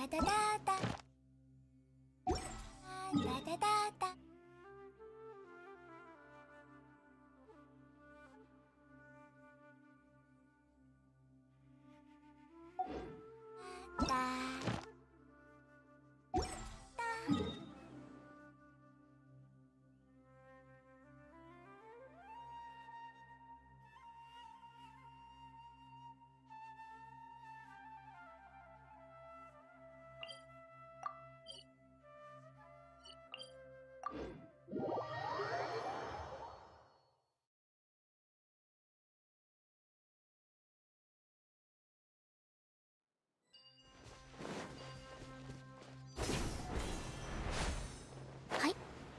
哒哒哒，哒哒哒哒。哒哒。はい。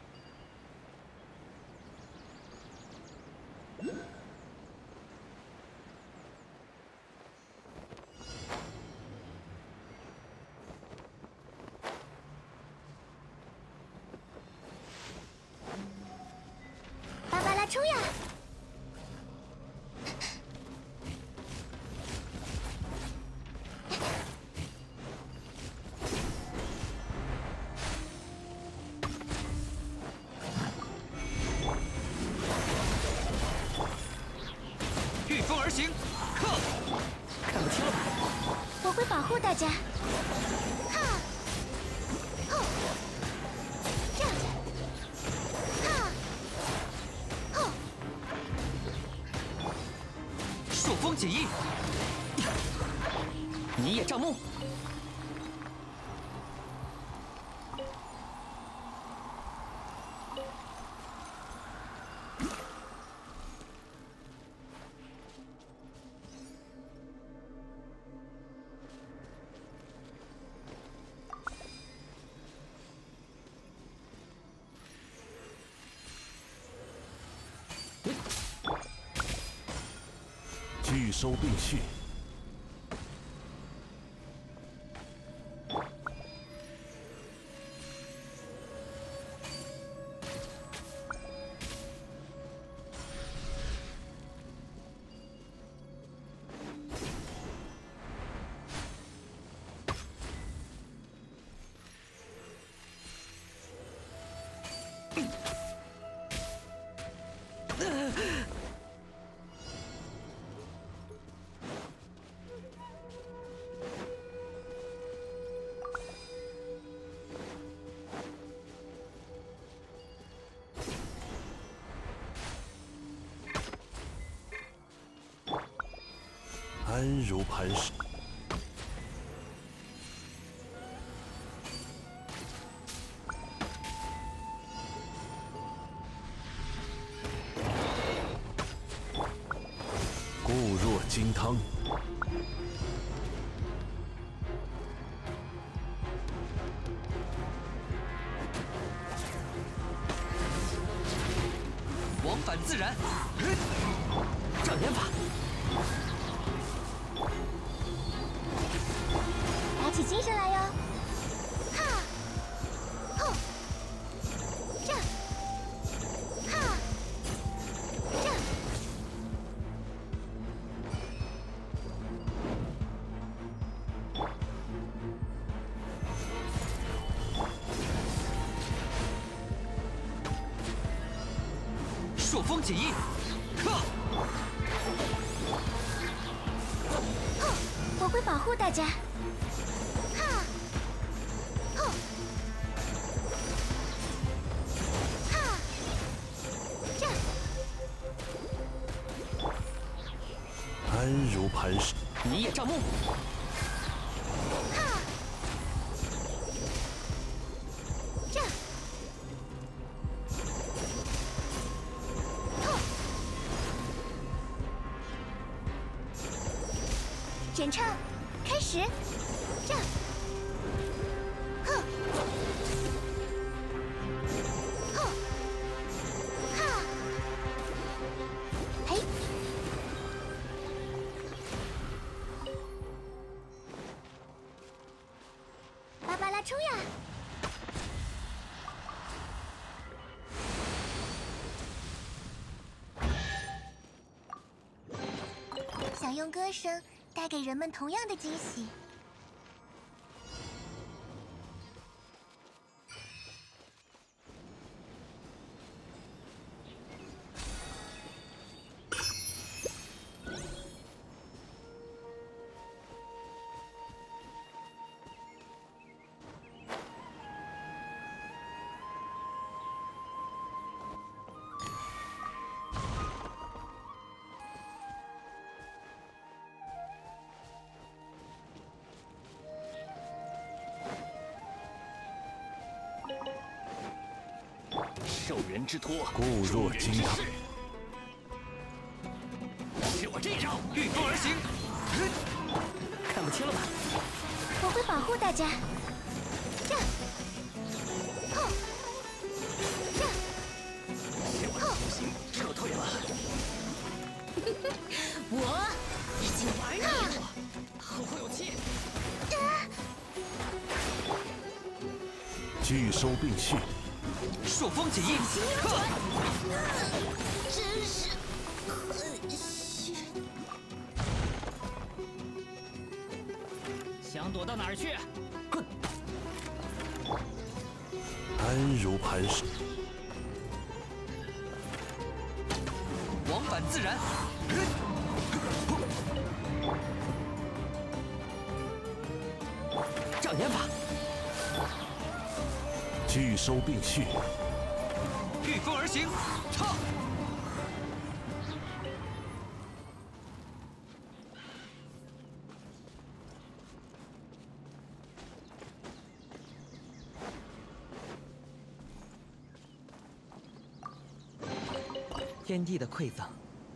芭芭拉冲呀！ 御风而行，克！看不清了吧？ 我会保护大家。哈！吼！这！哈！吼！ 朔风解翼，你也障目。 拒收并蓄。安如磐石。固若金汤。 往返自然。障眼法。 打起精神来哟！哈！吼！这！哈！这！ 朔风解翼，克！ 吼！我会保护大家。哈！吼！哈！这！ 安如磐石。 你也障目。 哈！这！吼！卷唱，开始！这！哼！吼！哈！嘿！芭芭拉冲呀！想用歌声带给人们同样的惊喜。 受人之托， 固若金汤。 是我这一招，御风而行。看不清了吧？ 我会保护大家。这，后，这，后， 行，撤退了。 我已经玩腻了。 后会有期。 拒收并蓄。 朔风起义，克！ 真是很虚。 想躲到哪儿去？哼！ 安如磐石。 往返自然。障眼法。 拒收并蓄。 御风而行，撤！天地的馈赠。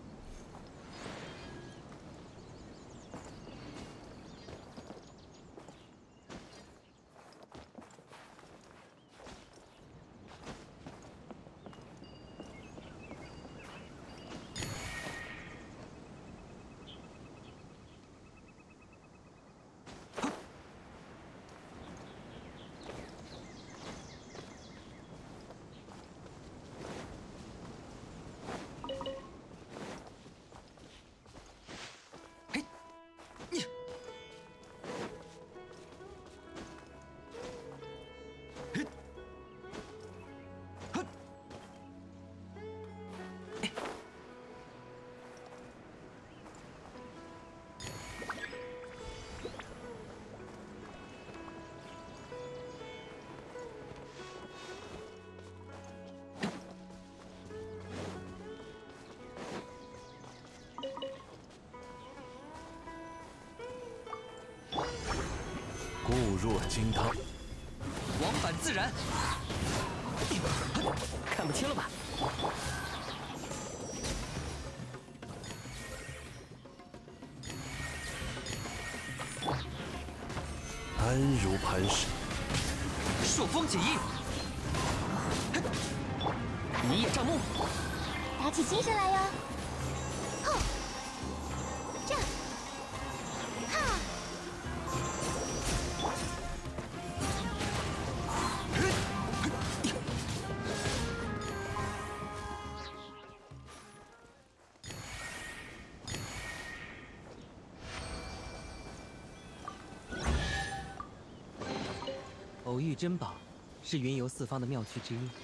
固若金汤。 往返自然。看不清了吧？ 安如磐石。 朔风起义。你也障目。 打起精神来哟！后，这，哈！ 偶遇珍宝，是云游四方的妙趣之一。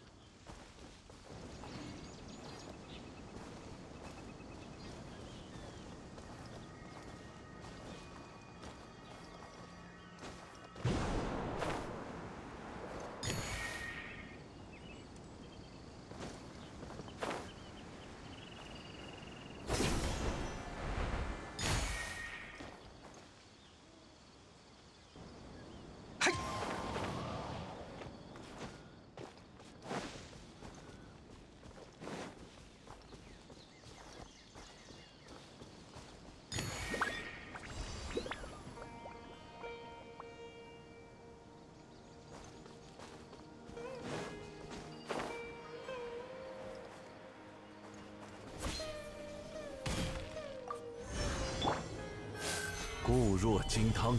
固若金汤。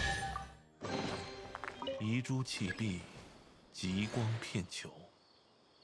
遗珠弃壁，极光片球。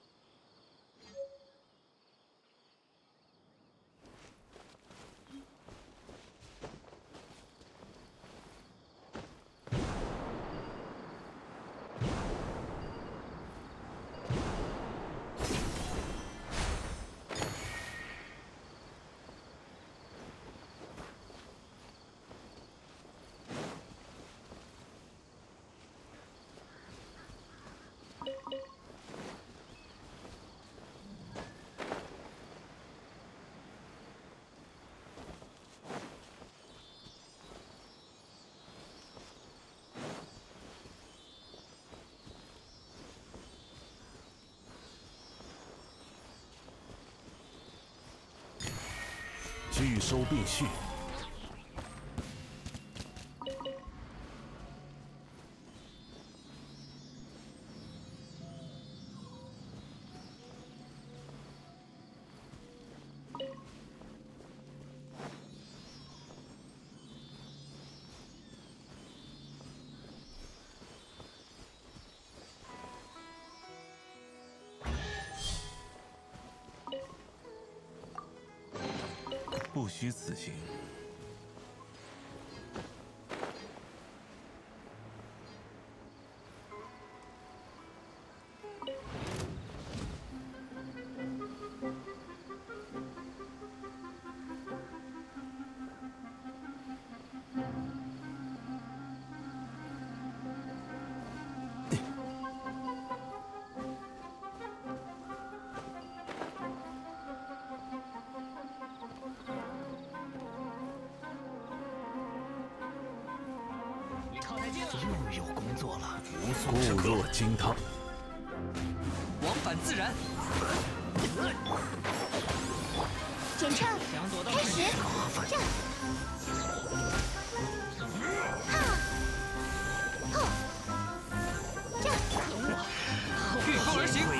拒收并蓄。不虚此行。 又有工作了， 固若金汤。 往返自然。 检测开始，这，这， 御风而行。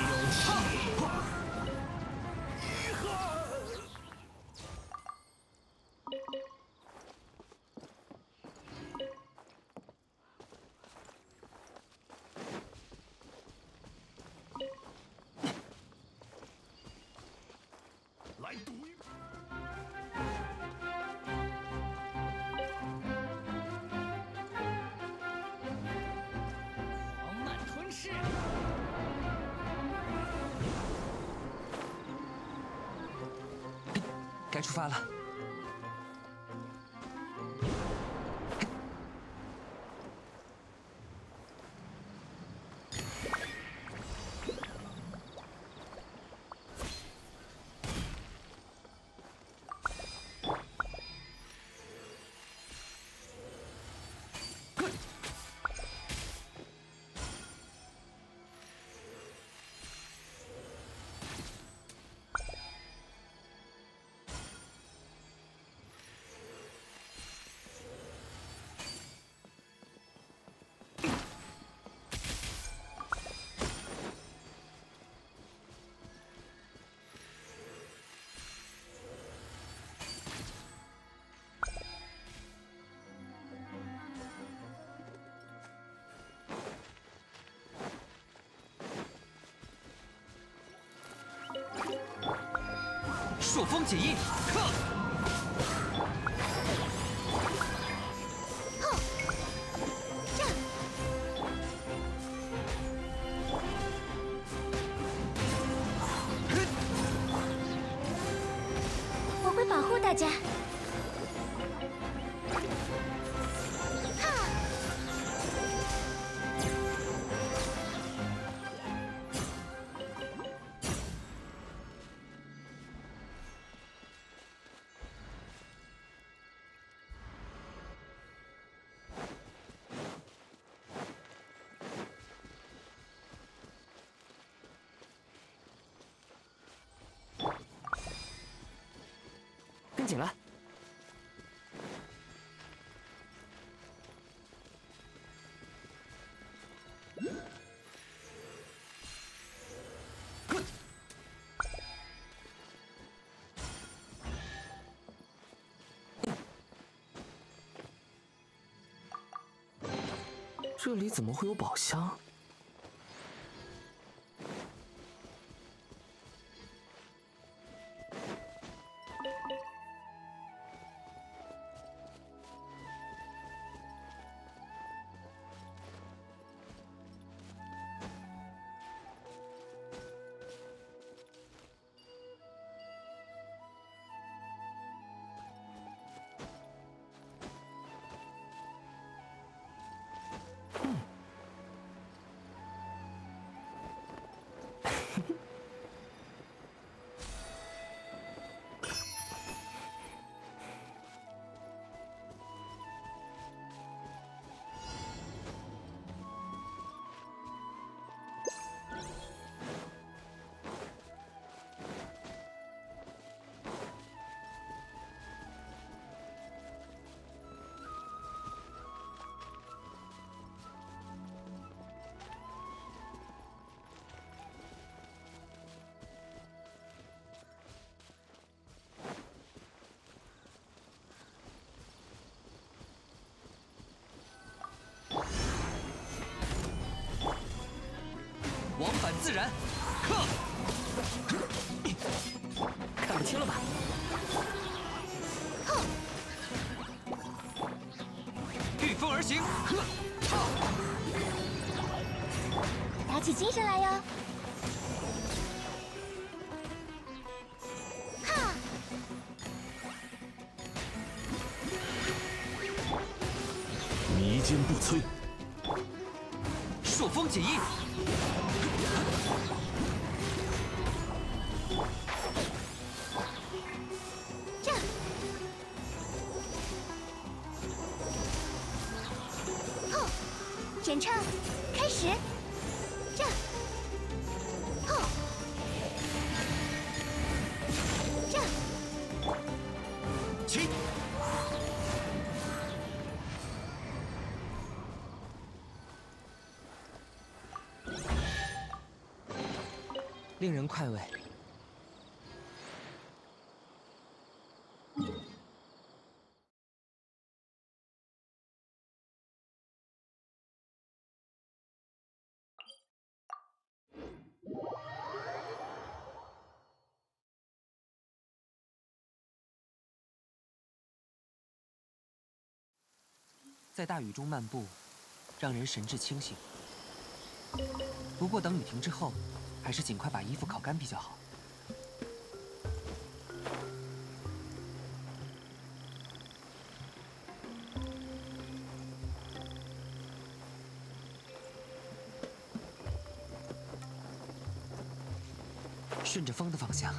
来赌一把。 狂漫吞噬。该出发了。朔风解印，克！ 这，我会保护大家。 跟紧了。这里怎么会有宝箱？ 自然，克！ 看不清了吧？ 御风而行， 打起精神来哟！哈！ 迷坚不摧， 朔风解印， 这后检查开始，这后这起！ 令人快慰。在大雨中漫步，让人神志清醒。不过等雨停之后，还是尽快把衣服烤干比较好。顺着风的方向。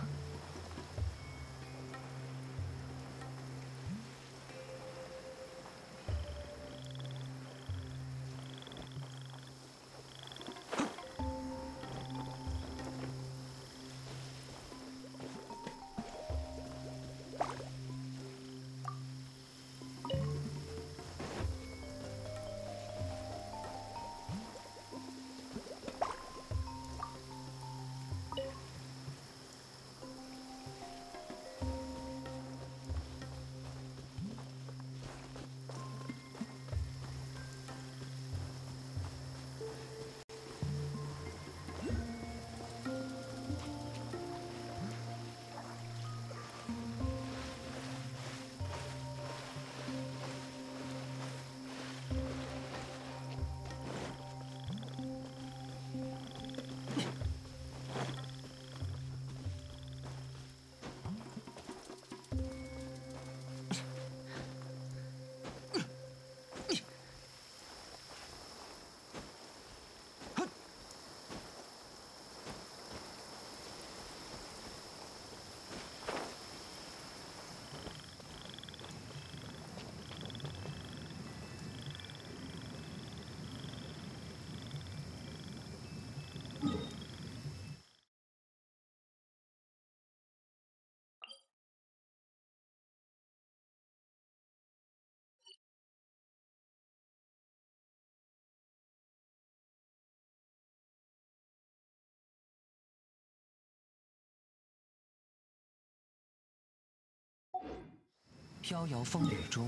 飘摇风雨中，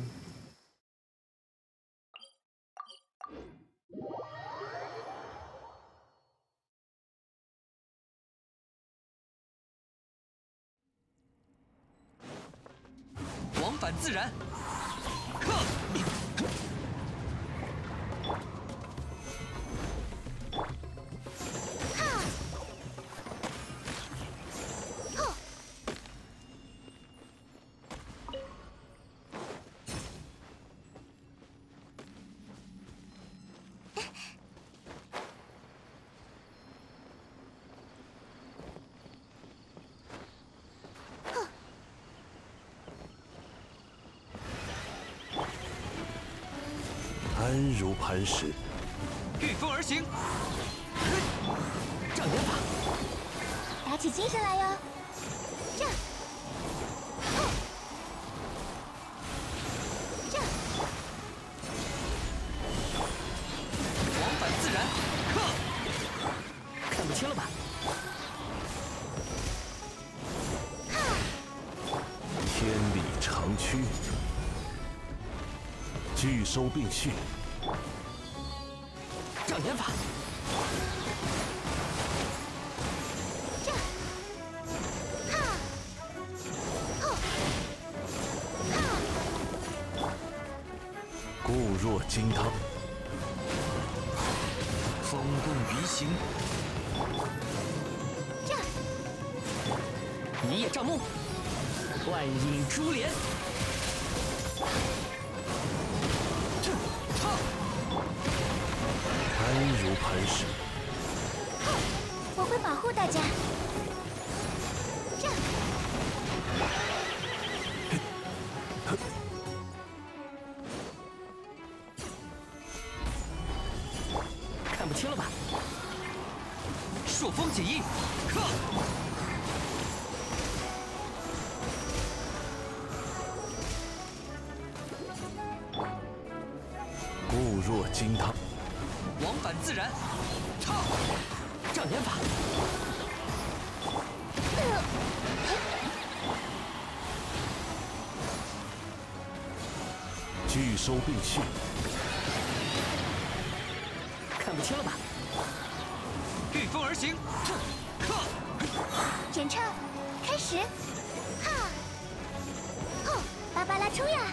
往返自然，克！ 安如磐石， 御风而行， 障眼法， 打起精神来哟！这后这往返自然，克！ 看不清了吧？ 天理长驱，拒收并蓄， 障眼法， 若金汤， 风动鱼行， 这样， 你也障目，万影珠帘， 安如磐石， 我会保护大家。这样， 看不清了吧？朔风解印，克！ 固若金汤， 往返自然，唱！障眼法， 拒收并蓄， 看不清了吧？御风而行，克！ 演唱开始，哈，吼，芭芭拉冲呀！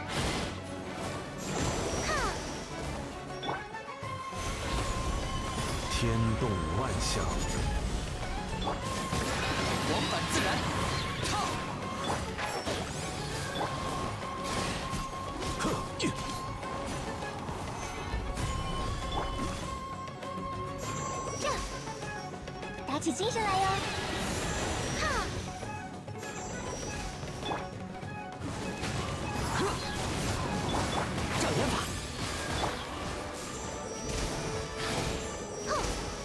哈， 天动万象， 往返自然，唱！ 这样，打起精神来哟！哈， 障眼法， 吼，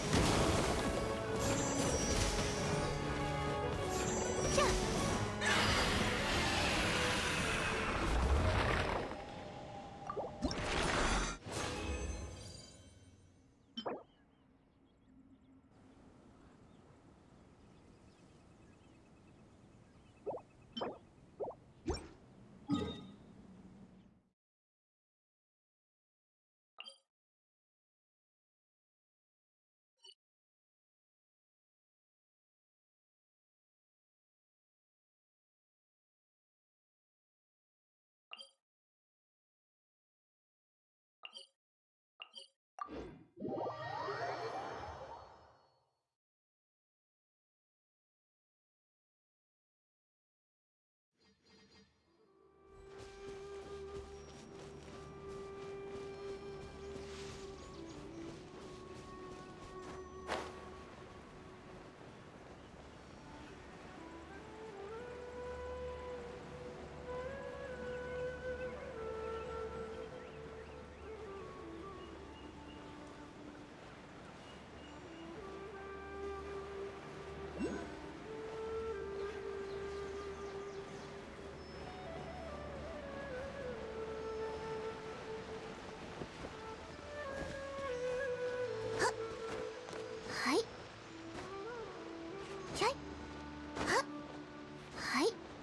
这样，嗨，嗨，哈，嗨，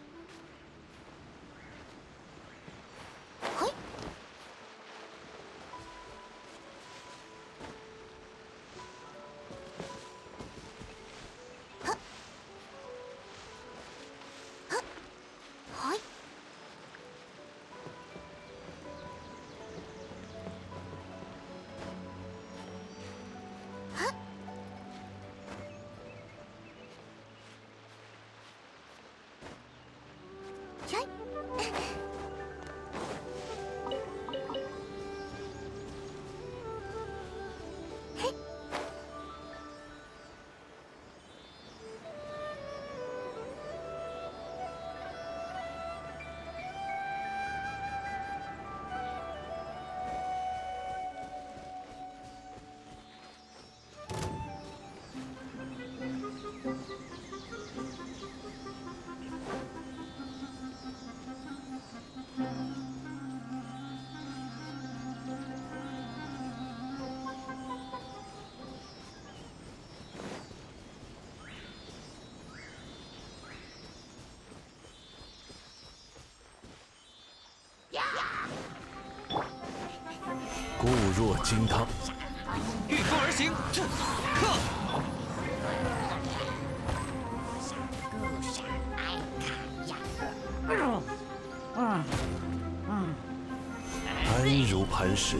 嗨，哈，哈，嗨。 固若金汤， 御风而行，克！ 安如磐磐石。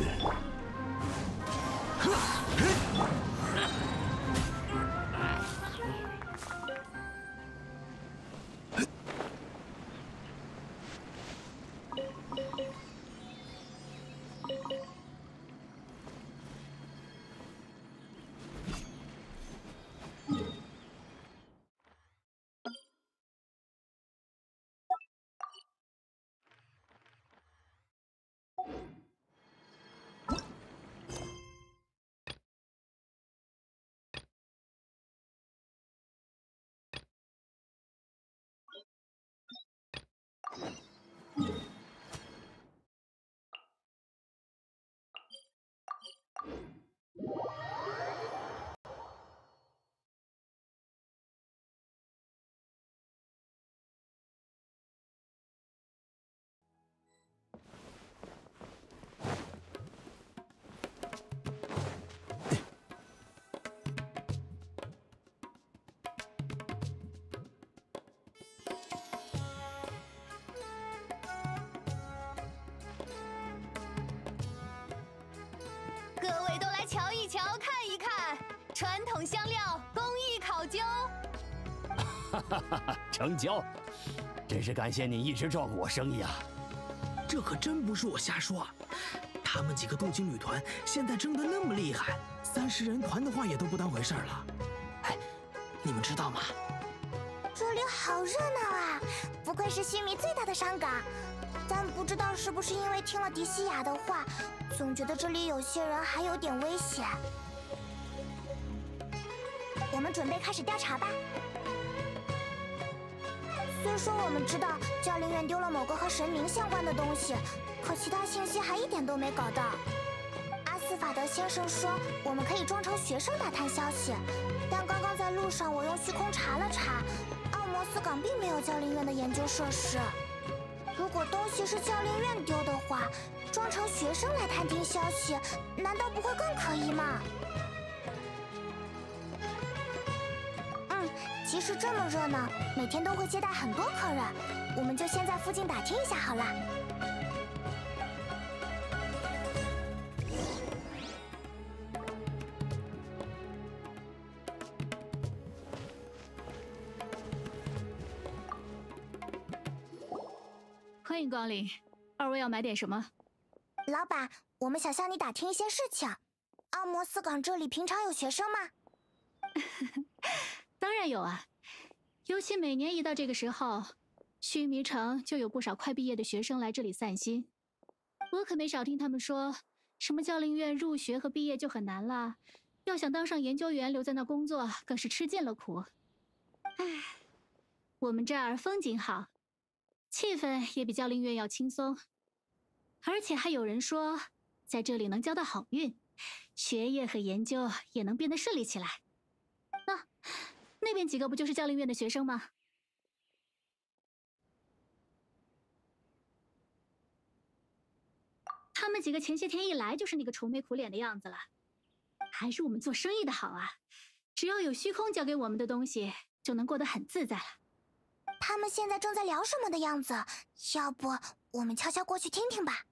各位都来瞧一瞧，看一看，传统香料，工艺考究。 成交，真是感谢你一直照顾我生意啊！ 这可真不是我瞎说，他们几个镀金旅团现在争得那么厉害，30人团的话也都不当回事了。哎，你们知道吗？ 这里好热闹啊！不愧是须弥最大的商港。但不知道是不是因为听了迪西亚的话，总觉得这里有些人还有点危险。我们准备开始调查吧。虽说我们知道教陵院丢了某个和神明相关的东西，可其他信息还一点都没搞到。阿斯法德先生说我们可以装成学生打探消息，但刚刚在路上我用虚空查了查，奥摩斯港并没有教陵院的研究设施。如果东西是教陵院丢的话，装成学生来探听消息，难道不会更可疑吗？其实这么热闹，每天都会接待很多客人，我们就先在附近打听一下好了。 欢迎光临，二位要买点什么？ 老板，我们想向你打听一些事情。奥摩斯港这里平常有学生吗？ 当然有啊，尤其每年一到这个时候，须弥城就有不少快毕业的学生来这里散心。我可没少听他们说，什么教陵院入学和毕业就很难了，要想当上研究员留在那工作，更是吃尽了苦。唉，我们这儿风景好，气氛也比教陵院要轻松，而且还有人说，在这里能交到好运，学业和研究也能变得顺利起来。那边几个不就是教陵院的学生吗？他们几个前些天一来就是那个愁眉苦脸的样子了。还是我们做生意的好啊，只要有虚空交给我们的东西，就能过得很自在了。 他们现在正在聊什么的样子？要不我们悄悄过去听听吧。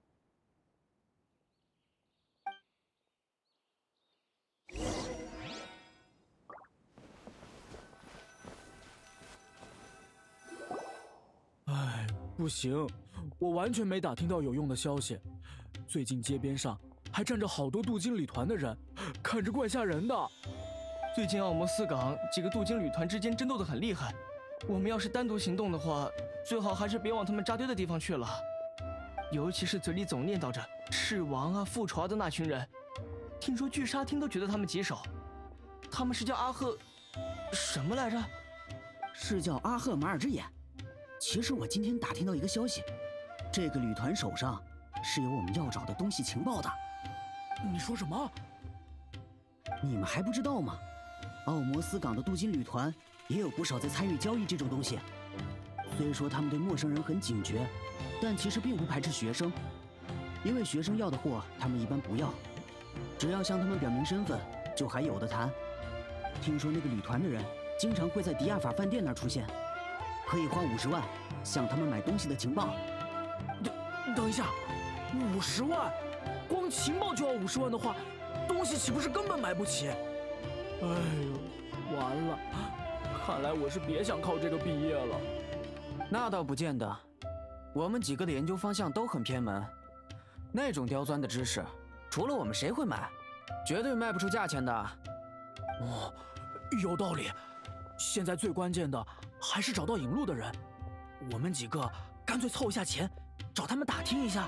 哎，不行，我完全没打听到有用的消息。最近街边上还站着好多镀金旅团的人，看着怪吓人的。 最近奥摩斯港几个镀金旅团之间争斗得很厉害，我们要是单独行动的话，最好还是别往他们扎堆的地方去了。尤其是嘴里总念叨着赤王啊、复仇啊的那群人，听说巨沙汀都觉得他们棘手。他们是叫阿赫，什么来着？ 是叫阿赫马尔之眼。其实我今天打听到一个消息，这个旅团手上是有我们要找的东西情报的。 你说什么？ 你们还不知道吗？奥摩斯港的镀金旅团也有不少在参与交易这种东西。虽说他们对陌生人很警觉，但其实并不排斥学生，因为学生要的货他们一般不要，只要向他们表明身份，就还有的谈。听说那个旅团的人经常会在迪亚法饭店那儿出现，可以花50万向他们买东西的情报。 等一下，50万，光情报就要50万的话，东西岂不是根本买不起？哎呦，完了！看来我是别想靠这个毕业了。 那倒不见得，我们几个的研究方向都很偏门，那种刁钻的知识，除了我们谁会买？绝对卖不出价钱的。 哦，有道理。现在最关键的还是找到引路的人。我们几个干脆凑一下钱，找他们打听一下。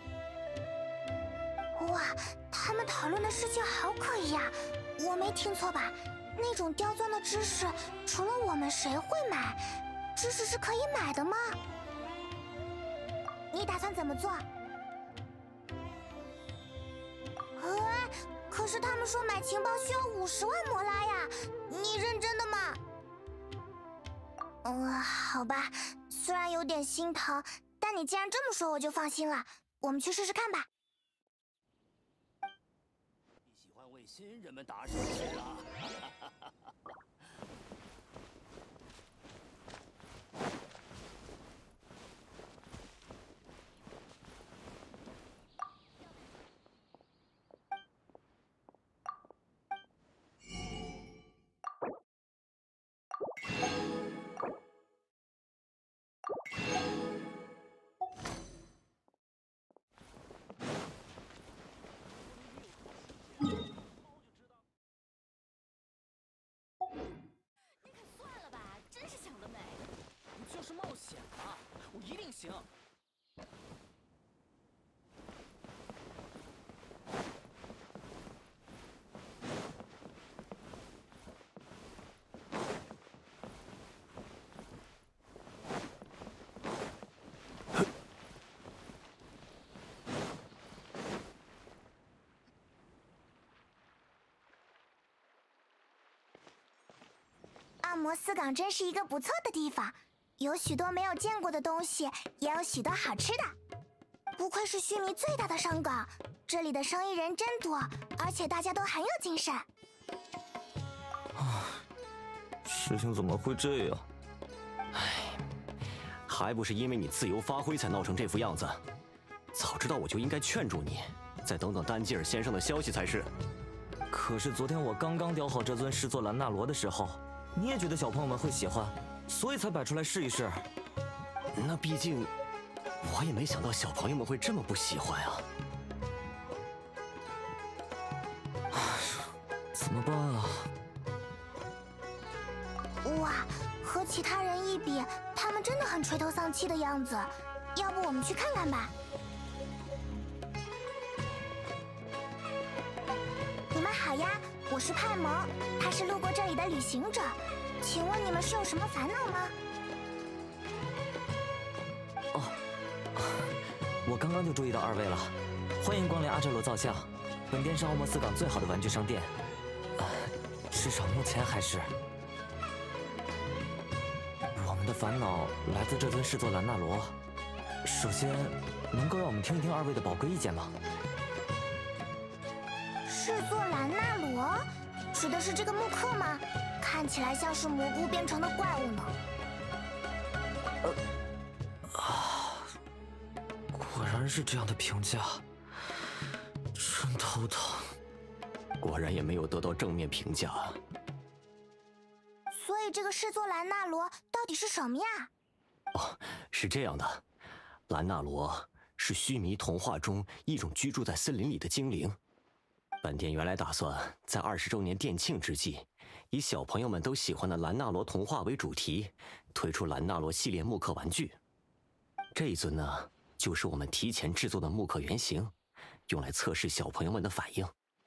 哇，他们讨论的事情好可疑啊！我没听错吧？那种刁钻的知识，除了我们谁会买？知识是可以买的吗？你打算怎么做？可是他们说买情报需要50万摩拉呀！你认真的吗？好吧，虽然有点心疼，但你既然这么说，我就放心了。我们去试试看吧。 你喜欢为新人们打手势啊？ 就是冒险啊！我一定行。 阿摩斯港真是一个不错的地方。有许多没有见过的东西，也有许多好吃的。不愧是须弥最大的商港，这里的生意人真多，而且大家都很有精神。 事情怎么会这样？唉，还不是因为你自由发挥才闹成这副样子。早知道我就应该劝住你，再等等丹吉尔先生的消息才是。 可是昨天我刚刚雕好这尊狮座兰纳罗的时候，你也觉得小朋友们会喜欢，所以才摆出来试一试。 那毕竟，我也没想到小朋友们会这么不喜欢啊！ 怎么办啊？ 哇，和其他人一比，他们真的很垂头丧气的样子。要不我们去看看吧？你们好呀，我是派蒙，他是路过这里的旅行者。请问你们是有什么烦恼吗？ 我刚刚就注意到二位了，欢迎光临阿哲罗造像，本店是奥莫斯港最好的玩具商店，至少目前还是。我们的烦恼来自这尊狮座兰纳罗。首先，能够让我们听一听二位的宝贵意见吗？ 狮座兰纳罗，指的是这个木刻吗？看起来像是蘑菇变成的怪物呢。 果然是这样的评价，真头疼。 果然也没有得到正面评价。 所以这个狮座兰纳罗到底是什么呀？ 哦，是这样的，兰纳罗是须弥童话中一种居住在森林里的精灵。本店原来打算在20周年店庆之际，以小朋友们都喜欢的兰纳罗童话为主题，推出兰纳罗系列木刻玩具。这一尊呢，就是我们提前制作的木刻原型，用来测试小朋友们的反应。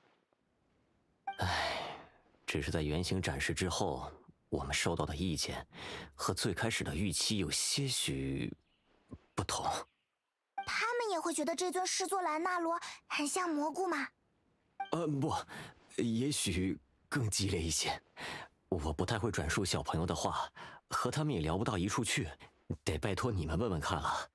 唉，只是在原型展示之后，我们收到的意见和最开始的预期有些许不同。 他们也会觉得这尊狮座兰纳罗很像蘑菇吗？ 不，也许更激烈一些。我不太会转述小朋友的话，和他们也聊不到一处去，得拜托你们问问看了。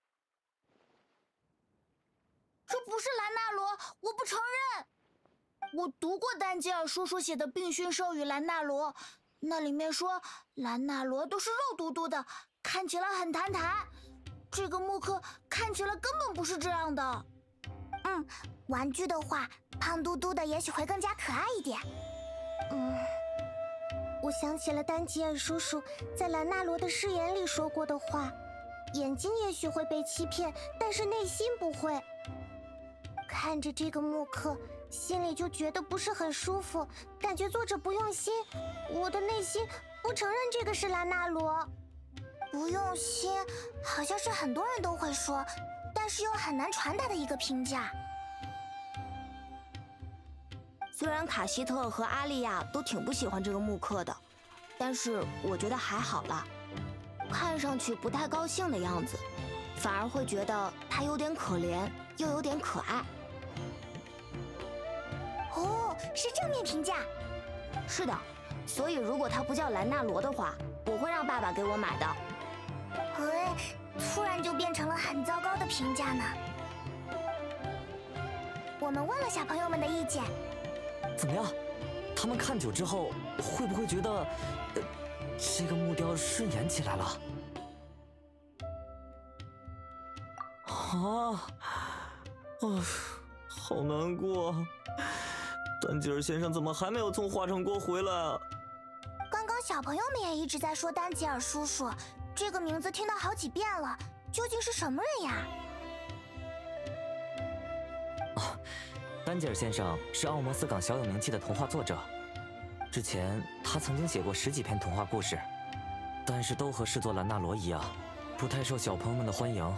这不是兰纳罗，我不承认！ 我读过丹吉尔叔叔写的《病训授予兰纳罗》，那里面说兰纳罗都是肉嘟嘟的，看起来很弹弹。这个木刻看起来根本不是这样的。玩具的话，胖嘟嘟的也许会更加可爱一点。我想起了丹吉尔叔叔在兰纳罗的誓言里说过的话：眼睛也许会被欺骗，但是内心不会。看着这个木刻，心里就觉得不是很舒服，感觉作者不用心。我的内心不承认这个是兰纳罗。不用心，好像是很多人都会说，但是又很难传达的一个评价。虽然卡希特和阿丽亚都挺不喜欢这个木刻的，但是我觉得还好啦，看上去不太高兴的样子，反而会觉得他有点可怜，又有点可爱。哦，是正面评价。是的，所以如果他不叫兰纳罗的话，我会让爸爸给我买的。突然就变成了很糟糕的评价呢。我们问了小朋友们的意见。 怎么样？他们看久之后，会不会觉得，这个木雕顺眼起来了？好难过。丹吉尔先生怎么还没有从化成国回来啊？ 刚刚小朋友们也一直在说丹吉尔叔叔，这个名字听到好几遍了，究竟是什么人呀？ 丹吉尔先生是奥摩斯港小有名气的童话作者，之前他曾经写过10几篇童话故事，但是都和诗作兰纳罗一样，不太受小朋友们的欢迎。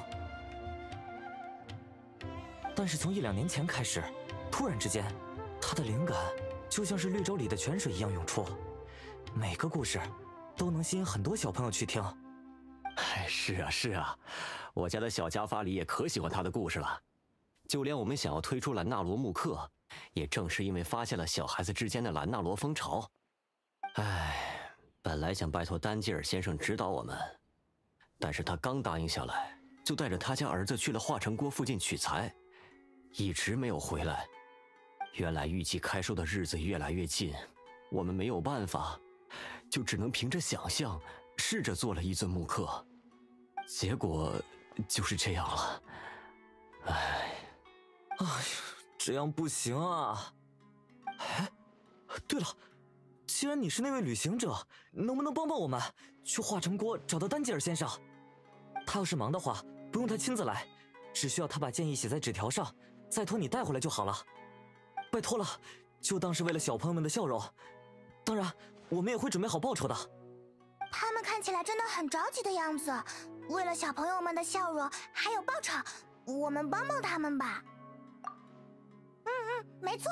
但是从1、2年前开始，突然之间，他的灵感就像是绿洲里的泉水一样涌出，每个故事都能吸引很多小朋友去听。 是啊，我家的小加法里也可喜欢他的故事了。就连我们想要推出兰纳罗木刻，也正是因为发现了小孩子之间的兰纳罗风潮。本来想拜托丹吉尔先生指导我们，但是他刚答应下来，就带着他家儿子去了化成国附近取材，一直没有回来。原来预计开售的日子越来越近，我们没有办法，就只能凭着想象，试着做了一尊木刻，结果就是这样了。 这样不行啊！对了，既然你是那位旅行者，能不能帮帮我们，去化成国找到丹吉尔先生？他要是忙的话，不用他亲自来，只需要他把建议写在纸条上，再托你带回来就好了。拜托了，就当是为了小朋友们的笑容。当然，我们也会准备好报酬的。 他们看起来真的很着急的样子，为了小朋友们的笑容还有报酬，我们帮帮他们吧。没错。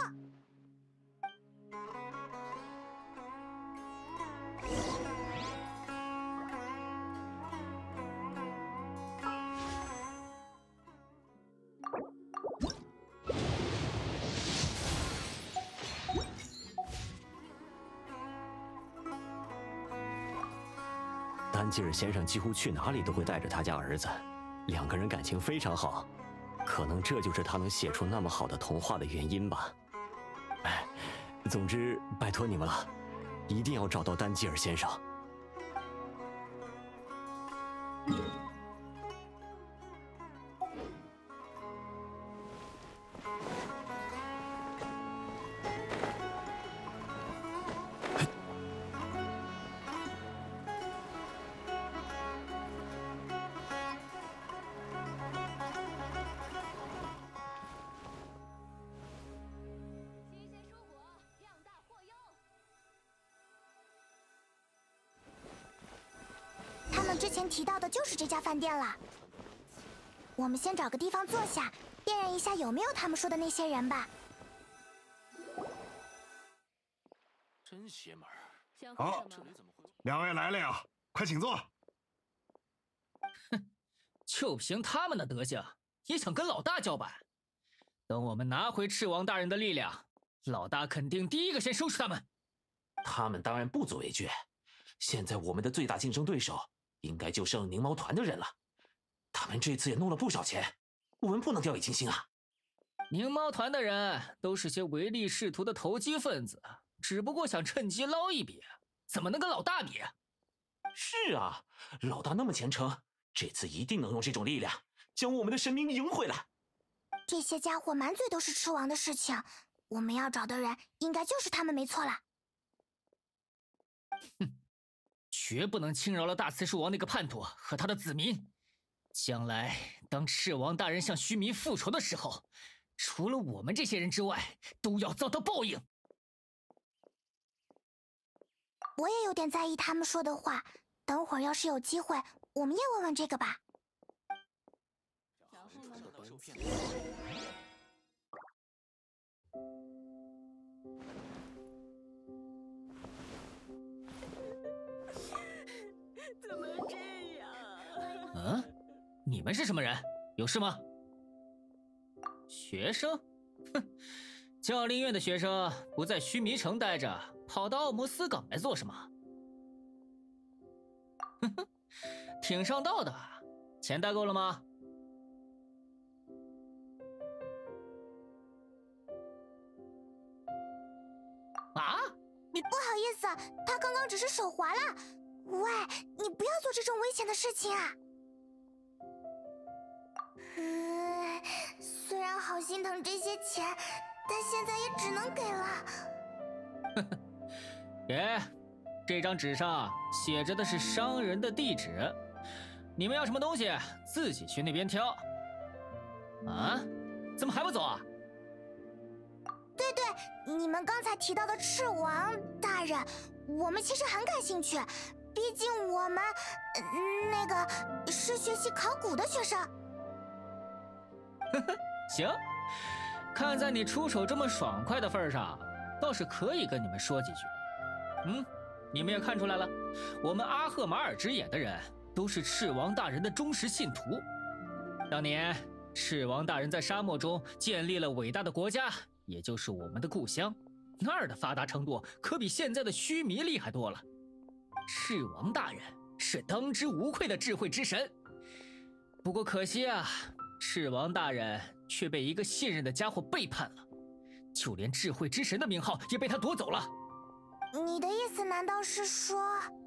丹吉尔先生几乎去哪里都会带着他家儿子，2个人感情非常好。可能这就是他能写出那么好的童话的原因吧。总之拜托你们了，一定要找到丹吉尔先生。 之前提到的就是这家饭店了。我们先找个地方坐下，辨认一下有没有他们说的那些人吧。 真邪门儿！ 好，2位来了呀，快请坐。 哼，就凭他们的德行，也想跟老大叫板？等我们拿回赤王大人的力量，老大肯定第一个先收拾他们。 他们当然不足为惧。现在我们的最大竞争对手应该就剩凝毛团的人了。他们这次也弄了不少钱，我们不能掉以轻心啊。 宁猫团的人都是些唯利是图的投机分子，只不过想趁机捞一笔，怎么能跟老大比？ 是啊，老大那么虔诚，这次一定能用这种力量将我们的神明赢回来。 这些家伙满嘴都是赤王的事情，我们要找的人应该就是他们没错了。 哼，绝不能轻饶了大刺树王那个叛徒和他的子民。将来当赤王大人向须弥复仇的时候，除了我们这些人之外，都要遭到报应。 我也有点在意他们说的话，等会儿要是有机会，我们也问问这个吧。 怎么这样？ 嗯，你们是什么人？有事吗？学生？哼，教令院的学生不在须弥城待着，跑到奥摩斯港来做什么？哼哼，挺上道的。钱带够了吗？啊？ 你不好意思，他刚刚只是手滑了。喂，你不要做这种危险的事情啊！虽然好心疼这些钱，但现在也只能给了。 呵呵，给，这张纸上写着的是商人的地址，你们要什么东西自己去那边挑。啊？怎么还不走啊？ 对对，你们刚才提到的赤王大人，我们其实很感兴趣，毕竟我们那个是学习考古的学生。 呵呵，行，看在你出手这么爽快的份上，倒是可以跟你们说几句。你们也看出来了，我们阿赫马尔之眼的人都是赤王大人的忠实信徒。当年赤王大人在沙漠中建立了伟大的国家，也就是我们的故乡，那儿的发达程度可比现在的须弥厉害多了。赤王大人是当之无愧的智慧之神，不过可惜啊，赤王大人却被一个信任的家伙背叛了，就连智慧之神的名号也被他夺走了。 你的意思难道是说……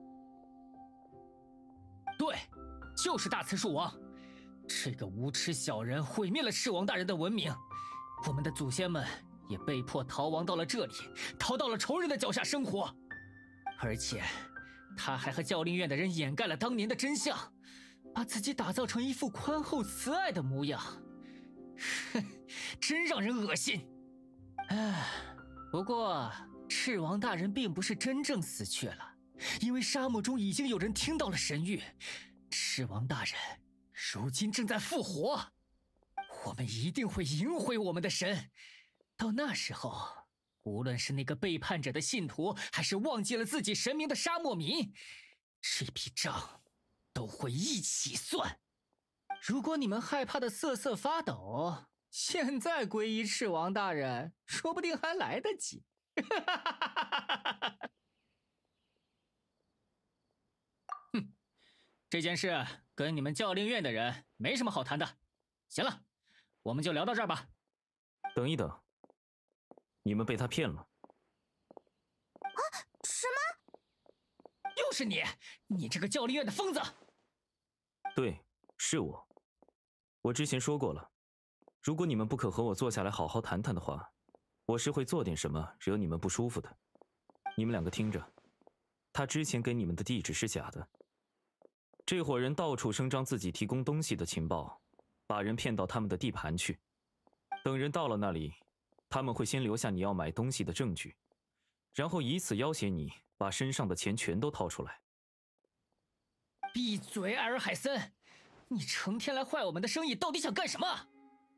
对，就是大刺树王，这个无耻小人毁灭了赤王大人的文明，我们的祖先们也被迫逃亡到了这里，逃到了仇人的脚下生活。而且他还和教令院的人掩盖了当年的真相，把自己打造成一副宽厚慈爱的模样，哼，真让人恶心。唉，不过赤王大人并不是真正死去了，因为沙漠中已经有人听到了神谕，赤王大人如今正在复活，我们一定会赢回我们的神。到那时候，无论是那个背叛者的信徒，还是忘记了自己神明的沙漠民，这笔账都会一起算。如果你们害怕的瑟瑟发抖，现在皈依赤王大人，说不定还来得及。哼，这件事跟你们教令院的人没什么好谈的。行了，我们就聊到这儿吧。 等一等，你们被他骗了。 啊？什么？ 又是你！你这个教令院的疯子！ 对，是我。我之前说过了，如果你们不肯和我坐下来好好谈谈的话，我是会做点什么惹你们不舒服的。你们两个听着，他之前给你们的地址是假的。这伙人到处声张自己提供东西的情报，把人骗到他们的地盘去。等人到了那里，他们会先留下你要买东西的证据，然后以此要挟你把身上的钱全都掏出来。 闭嘴，艾尔海森！你成天来坏我们的生意，到底想干什么？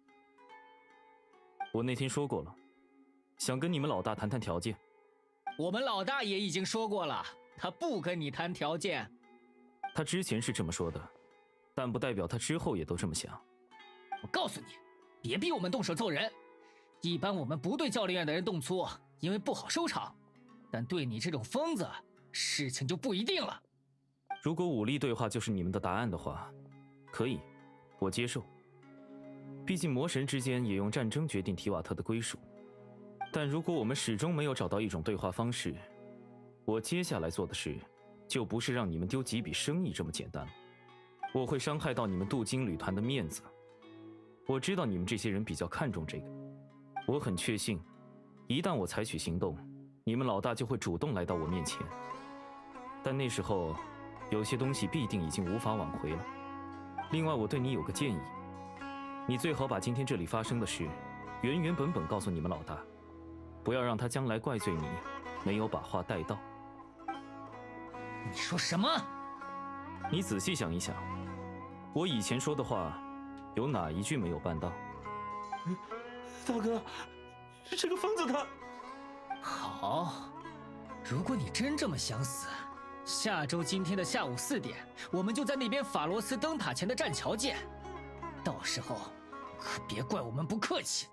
我那天说过了，想跟你们老大谈谈条件。 我们老大也已经说过了，他不跟你谈条件。 他之前是这么说的，但不代表他之后也都这么想。 我告诉你，别逼我们动手揍人。一般我们不对教令院的人动粗，因为不好收场。但对你这种疯子，事情就不一定了。 如果武力对话就是你们的答案的话，可以，我接受。 毕竟魔神之间也用战争决定提瓦特的归属。但如果我们始终没有找到一种对话方式，我接下来做的事，就不是让你们丢几笔生意这么简单了。我会伤害到你们镀金旅团的面子。我知道你们这些人比较看重这个，我很确信，一旦我采取行动，你们老大就会主动来到我面前。但那时候，有些东西必定已经无法挽回了。另外，我对你有个建议，你最好把今天这里发生的事，原原本本告诉你们老大，不要让他将来怪罪你没有把话带到。 你说什么？ 你仔细想一想，我以前说的话，有哪一句没有办到？ 大哥，这个疯子他…… 好，如果你真这么想死，下周今天的下午4点，我们就在那边法罗斯灯塔前的栈桥见。到时候可别怪我们不客气。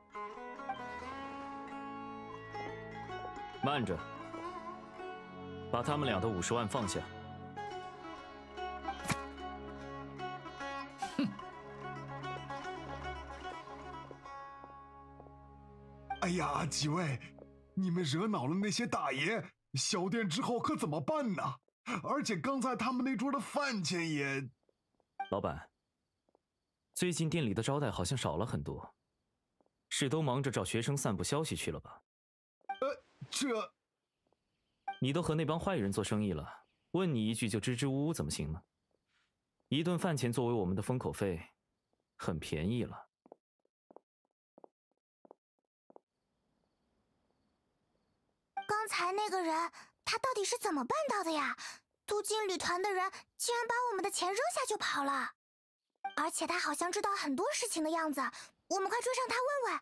慢着，把他们俩的50万放下。 哎呀，几位，你们惹恼了那些大爷，小店之后可怎么办呢？而且刚才他们那桌的饭钱也…… 老板，最近店里的招待好像少了很多，是都忙着找学生散布消息去了吧？ 这…… 你都和那帮坏人做生意了，问你一句就支支吾吾怎么行呢？一顿饭钱作为我们的封口费，很便宜了。 刚才那个人，他到底是怎么办到的呀？镀金旅团的人竟然把我们的钱扔下就跑了，而且他好像知道很多事情的样子，我们快追上他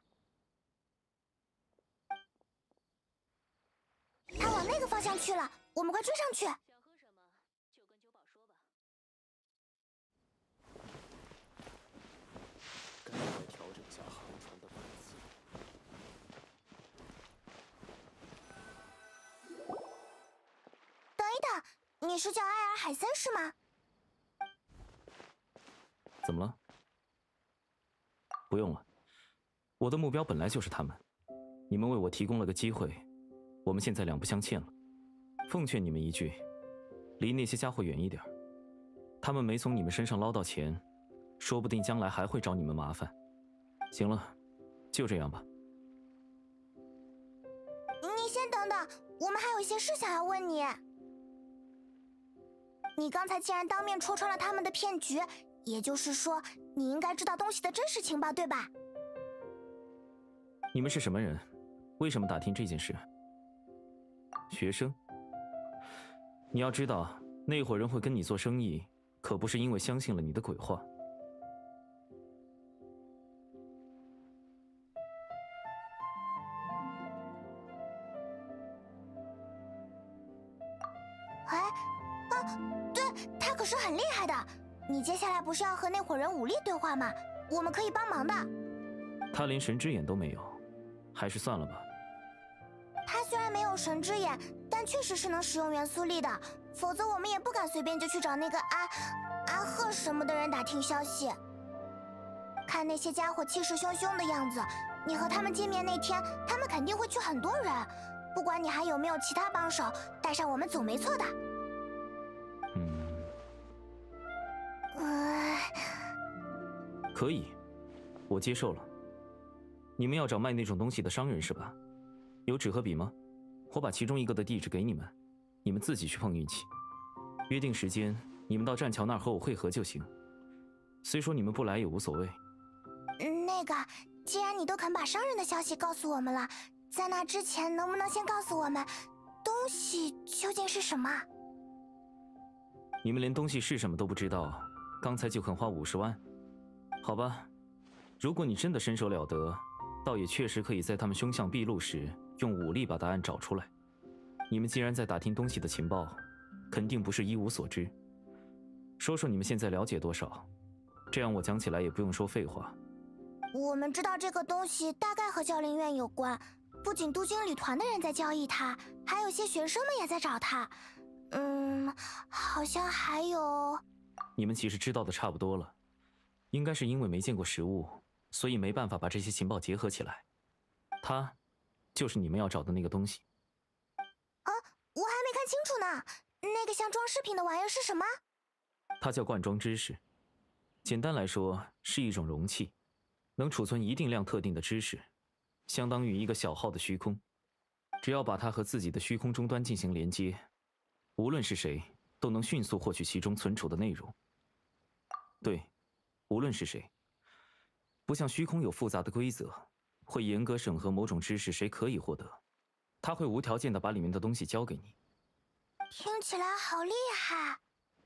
问问。他往那个方向去了，我们快追上去。 调整下航船的班次。 等一等，你是叫埃尔海森是吗？ 怎么了？不用了，我的目标本来就是他们，你们为我提供了个机会，我们现在两不相欠了。奉劝你们一句，离那些家伙远一点，他们没从你们身上捞到钱，说不定将来还会找你们麻烦。行了，就这样吧。 你先等等，我们还有一些事想要问你。你刚才既然当面戳穿了他们的骗局，也就是说，你应该知道东西的真实情报，对吧？ 你们是什么人？为什么打听这件事？学生？你要知道，那伙人会跟你做生意，可不是因为相信了你的鬼话。 他可是很厉害的，你接下来不是要和那伙人武力对话吗？我们可以帮忙的。 他连神之眼都没有，还是算了吧。 他虽然没有神之眼，但确实是能使用元素力的，否则我们也不敢随便就去找那个阿赫什么的人打听消息。看那些家伙气势汹汹的样子，你和他们见面那天，他们肯定会去很多人。不管你还有没有其他帮手，带上我们总没错的。 可以，我接受了。你们要找卖那种东西的商人是吧？有纸和笔吗？我把其中一个的地址给你们，你们自己去碰运气。约定时间，你们到栈桥那儿和我会合就行。虽说你们不来也无所谓。 那个，既然你都肯把商人的消息告诉我们了，在那之前能不能先告诉我们，东西究竟是什么？ 你们连东西是什么都不知道，刚才就肯花50万？好吧，如果你真的身手了得，倒也确实可以在他们凶相毕露时用武力把答案找出来。你们既然在打听东西的情报，肯定不是一无所知。说说你们现在了解多少，这样我讲起来也不用说废话。 我们知道这个东西大概和教灵院有关，不仅镀金旅团的人在交易它，还有些学生们也在找它。好像还有…… 你们其实知道的差不多了，应该是因为没见过实物， 所以没办法把这些情报结合起来。它，就是你们要找的那个东西。 啊，我还没看清楚呢。那个像装饰品的玩意儿是什么？ 它叫罐装知识。简单来说，是一种容器，能储存一定量特定的知识，相当于一个小号的虚空。只要把它和自己的虚空终端进行连接，无论是谁，都能迅速获取其中存储的内容。对，无论是谁。不像虚空有复杂的规则，会严格审核某种知识谁可以获得，它会无条件的把里面的东西交给你。 听起来好厉害。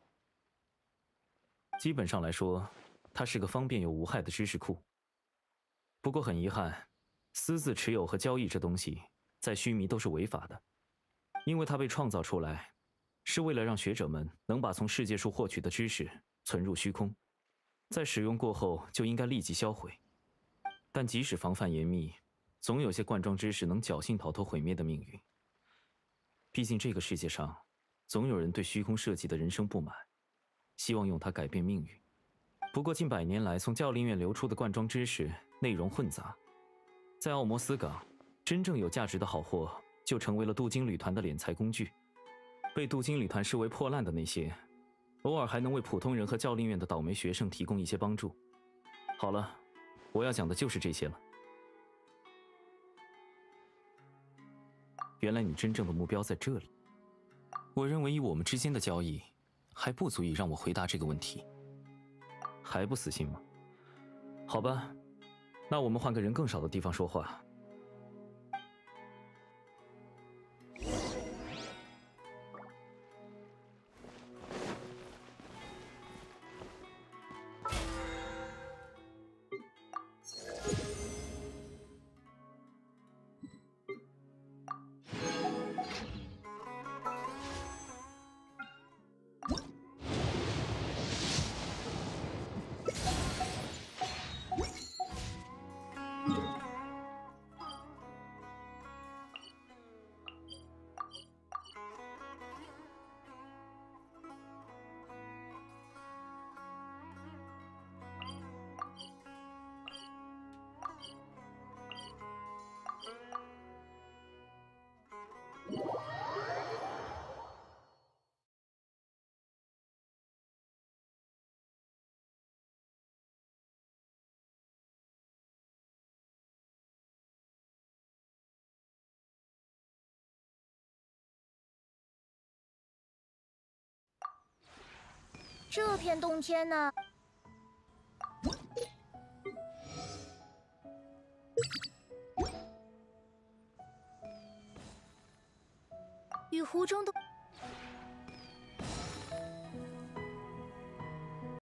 基本上来说，它是个方便又无害的知识库。不过很遗憾，私自持有和交易这东西，在须弥都是违法的，因为它被创造出来，是为了让学者们能把从世界树获取的知识存入虚空，在使用过后就应该立即销毁。但即使防范严密，总有些罐装知识能侥幸逃脱毁灭的命运。毕竟这个世界上，总有人对虚空设计的人生不满，希望用它改变命运。不过近100年来，从教令院流出的罐装知识内容混杂，在奥摩斯港，真正有价值的好货就成为了镀金旅团的敛财工具。被镀金旅团视为破烂的那些，偶尔还能为普通人和教令院的倒霉学生提供一些帮助。好了，我要讲的就是这些了。原来你真正的目标在这里。我认为以我们之间的交易，还不足以让我回答这个问题。还不死心吗？好吧，那我们换个人更少的地方说话。 这片洞天呢？与湖中的